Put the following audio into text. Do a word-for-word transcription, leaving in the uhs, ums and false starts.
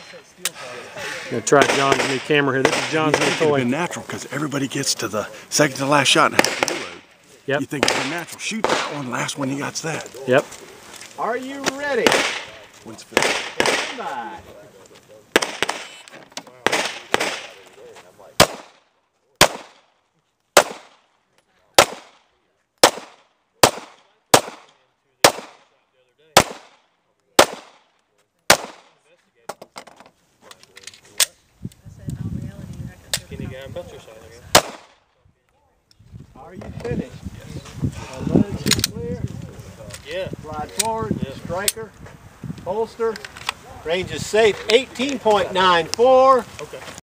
I'm gonna try John's new camera here. This is John's new toy. It could have been natural because everybody gets to the second to last shot and has to reload. Yep. You think it's been natural? Shoot that one. Last one, he got that. Yep. Are you ready? When's finished? Stand by. Are you finished? Yes. Loads is clear. Yeah. Slide forward. Yeah. Striker. Holster. Range is safe. eighteen point nine four. Okay.